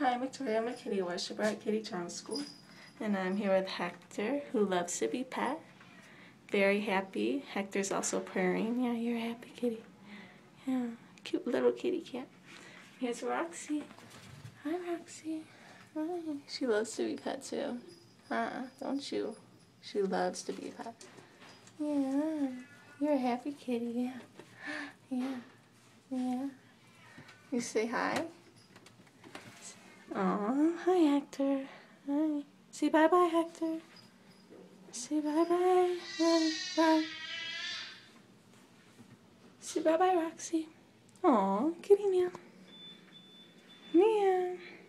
Hi, I'm Victoria. I'm a kitty worshiper at Kitty Charm School. And I'm here with Hector, who loves to be pet. Very happy. Hector's also purring. Yeah, you're a happy kitty. Yeah, cute little kitty cat. Here's Roxy. Hi, Roxy. Hi. She loves to be pet too. Don't you? She loves to be pet. Yeah, you're a happy kitty. Yeah. Yeah. Yeah. You say hi? Aw, hi Hector. Hi. Say bye-bye, Hector. Say bye-bye. Bye. Say bye-bye, Roxy. Aw, kitty meow. Meow.